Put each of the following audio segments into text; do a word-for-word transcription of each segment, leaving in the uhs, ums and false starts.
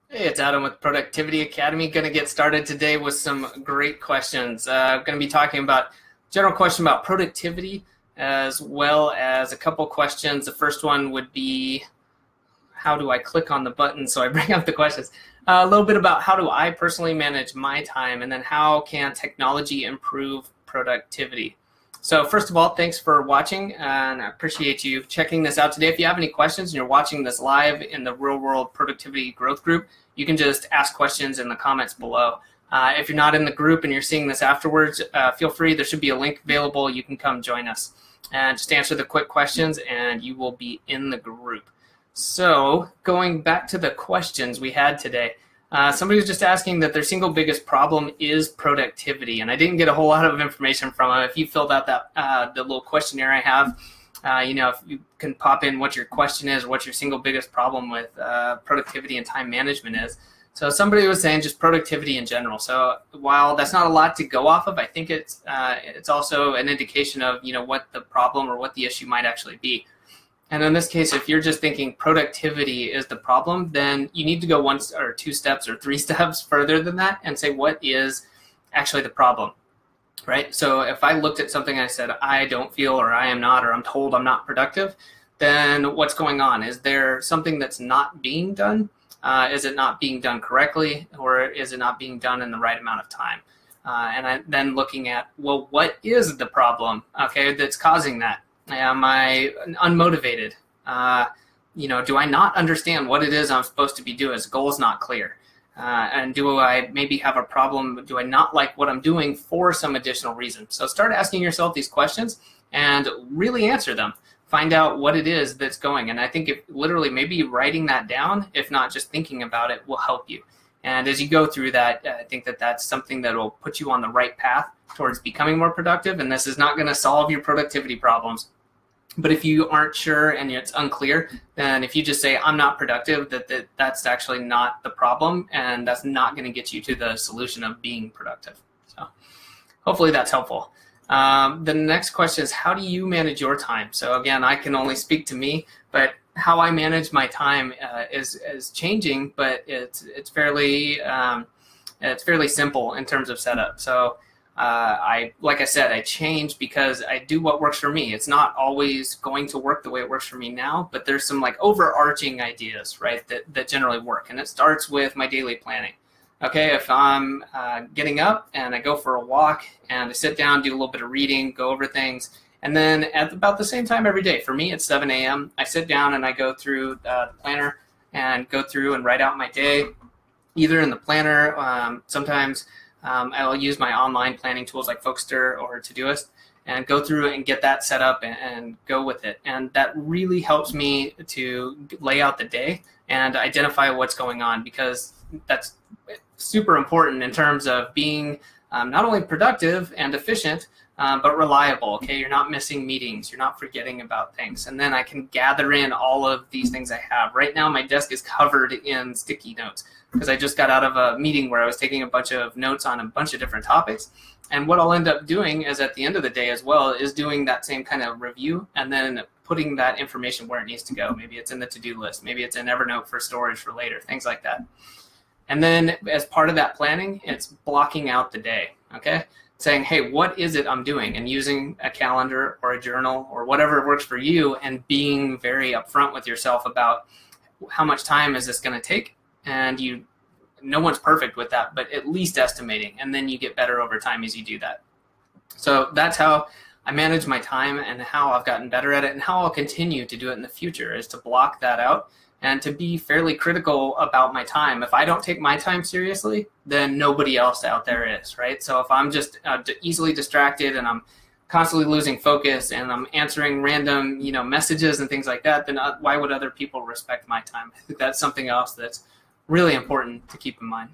Hey, it's Adam with Productivity Academy. Going to get started today with some great questions. Uh, I'm going to be talking about general question about productivity as well as a couple questions. The first one would be, how do I click on the button so I bring up the questions? Uh, a little bit about how do I personally manage my time, and then how can technology improve productivity? So first of all, thanks for watching, and I appreciate you checking this out today. If you have any questions and you're watching this live in the Real World Productivity Growth Group, you can just ask questions in the comments below. Uh, if you're not in the group and you're seeing this afterwards, uh, feel free. There should be a link available. You can come join us and just answer the quick questions, and you will be in the group. So going back to the questions we had today, Uh, somebody was just asking that their single biggest problem is productivity, and I didn't get a whole lot of information from them. If you filled out that uh, the little questionnaire I have, uh, you know, if you can pop in what your question is, what your single biggest problem with uh, productivity and time management is. So somebody was saying just productivity in general. So while that's not a lot to go off of, I think it's uh, it's also an indication of, you know, what the problem or what the issue might actually be. And in this case, if you're just thinking productivity is the problem, then you need to go one or two steps or three steps further than that and say, what is actually the problem, right? So if I looked at something and I said, I don't feel, or I am not, or I'm told I'm not productive, then what's going on? Is there something that's not being done? Uh, is it not being done correctly, or is it not being done in the right amount of time? Uh, and I, then looking at, well, what is the problem, okay, that's causing that? Am I unmotivated? Uh, you know, do I not understand what it is I'm supposed to be doing? Is the goal is not clear? Uh, and do I maybe have a problem? Do I not like what I'm doing for some additional reason? So start asking yourself these questions and really answer them. Find out what it is that's going. And I think if literally maybe writing that down, if not just thinking about it, will help you. And as you go through that, I think that that's something that will put you on the right path towards becoming more productive. And this is not going to solve your productivity problems. But if you aren't sure and it's unclear, then if you just say, I'm not productive, that, that that's actually not the problem, and that's not going to get you to the solution of being productive. So hopefully that's helpful. Um, the next question is, how do you manage your time? So again, I can only speak to me, but how I manage my time uh, is, is changing, but it's, it's, fairly, um, it's fairly simple in terms of setup. So Uh, I, like I said, I change because I do what works for me. It's not always going to work the way it works for me now, but there's some like overarching ideas, right, that, that generally work. And it starts with my daily planning. Okay, if I'm uh, getting up and I go for a walk and I sit down, do a little bit of reading, go over things, and then at about the same time every day, for me it's seven A M, I sit down and I go through uh, the planner and go through and write out my day, either in the planner, um, sometimes Um, I'll use my online planning tools like Folkster or Todoist and go through and get that set up and, and go with it. And that really helps me to lay out the day and identify what's going on, because that's super important in terms of being um, not only productive and efficient, um, but reliable. Okay, you're not missing meetings, you're not forgetting about things. And then I can gather in all of these things I have. Right now, my desk is covered in sticky notes, because I just got out of a meeting where I was taking a bunch of notes on a bunch of different topics. And what I'll end up doing is at the end of the day as well is doing that same kind of review and then putting that information where it needs to go. Maybe it's in the to-do list. Maybe it's in Evernote for storage for later, things like that. And then as part of that planning, it's blocking out the day, okay? Saying, hey, what is it I'm doing? And using a calendar or a journal or whatever works for you, and being very upfront with yourself about how much time is this going to take. And you, no one's perfect with that, but at least estimating, and then you get better over time as you do that. So that's how I manage my time and how I've gotten better at it, and how I'll continue to do it in the future, is to block that out and to be fairly critical about my time. If I don't take my time seriously, then nobody else out there is, right? So if I'm just uh, easily distracted and I'm constantly losing focus and I'm answering random, you know, messages and things like that, then uh, why would other people respect my time? I think that's something else that's really important to keep in mind.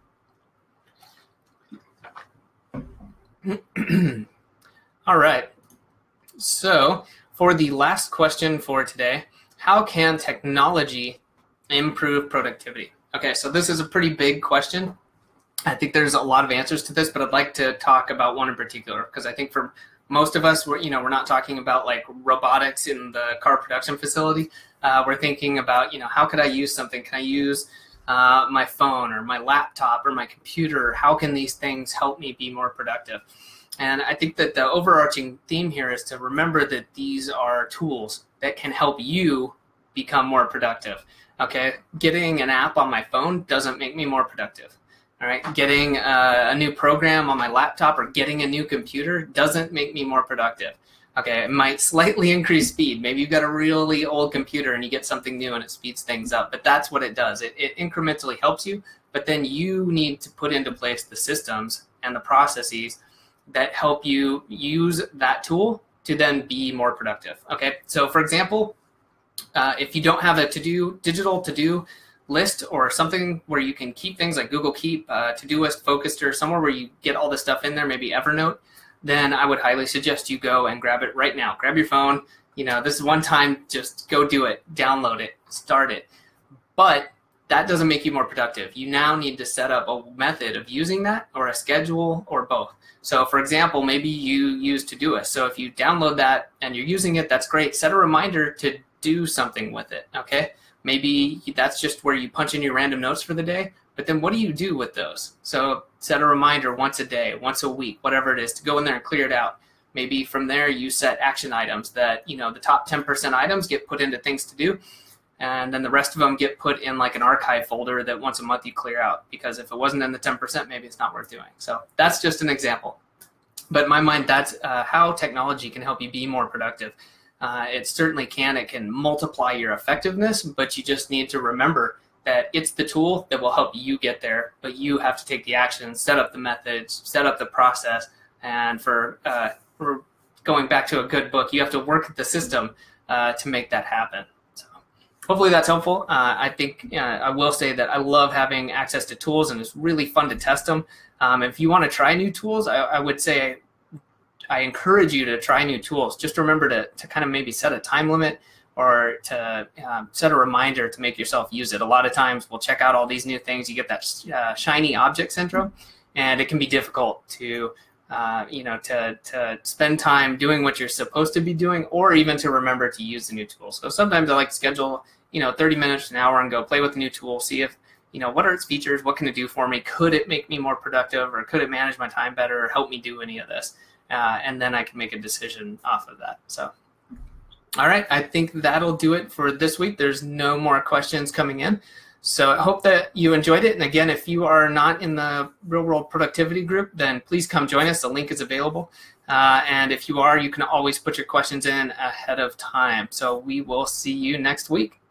All right. So for the last question for today, how can technology improve productivity? Okay, so this is a pretty big question. I think there's a lot of answers to this, but I'd like to talk about one in particular, because I think for most of us, we're, you know, we're not talking about like robotics in the car production facility. Uh, we're thinking about, you know, how could I use something? Can I use uh, my phone or my laptop or my computer? How can these things help me be more productive? And I think that the overarching theme here is to remember that these are tools that can help you become more productive. Okay, getting an app on my phone doesn't make me more productive. All right, getting a, a new program on my laptop or getting a new computer doesn't make me more productive. Okay, it might slightly increase speed. Maybe you've got a really old computer and you get something new and it speeds things up, but that's what it does. It, it incrementally helps you, but then you need to put into place the systems and the processes that help you use that tool to then be more productive. Okay, so for example, uh, if you don't have a to-do, digital to-do list or something where you can keep things like Google Keep, uh, to-do list, Focused, somewhere where you get all this stuff in there, maybe Evernote, then I would highly suggest you go and grab it right now. Grab your phone. You know, this is one time, just go do it, download it, start it. But that doesn't make you more productive. You now need to set up a method of using that or a schedule or both. So for example, maybe you use Todoist. So if you download that and you're using it, that's great. Set a reminder to do something with it, okay? Maybe that's just where you punch in your random notes for the day, but then what do you do with those? So set a reminder once a day, once a week, whatever it is, to go in there and clear it out. Maybe from there you set action items that, you know, the top ten percent items get put into things to do, and then the rest of them get put in like an archive folder that once a month you clear out, because if it wasn't in the ten percent, maybe it's not worth doing. So that's just an example. But in my mind, that's uh, how technology can help you be more productive. Uh, it certainly can. It can multiply your effectiveness, but you just need to remember that it's the tool that will help you get there, but you have to take the action, set up the methods, set up the process, and for, uh, for going back to a good book, you have to work the system uh, to make that happen. So hopefully that's helpful. Uh, I think uh, I will say that I love having access to tools, and it's really fun to test them. Um, if you want to try new tools, I, I would say I encourage you to try new tools. Just remember to, to kind of maybe set a time limit or to um, set a reminder to make yourself use it. A lot of times we'll check out all these new things. You get that uh, shiny object syndrome, and it can be difficult to, uh, you know, to, to spend time doing what you're supposed to be doing, or even to remember to use the new tools. So sometimes I like to schedule, you know, thirty minutes, an hour, and go play with the new tool, see if, you know, what are its features, what can it do for me? Could it make me more productive, or could it manage my time better, or help me do any of this? Uh, and then I can make a decision off of that. So, all right, I think that'll do it for this week. There's no more questions coming in. So I hope that you enjoyed it. And again, if you are not in the Real World Productivity group, then please come join us. The link is available. Uh, and if you are, you can always put your questions in ahead of time. So we will see you next week.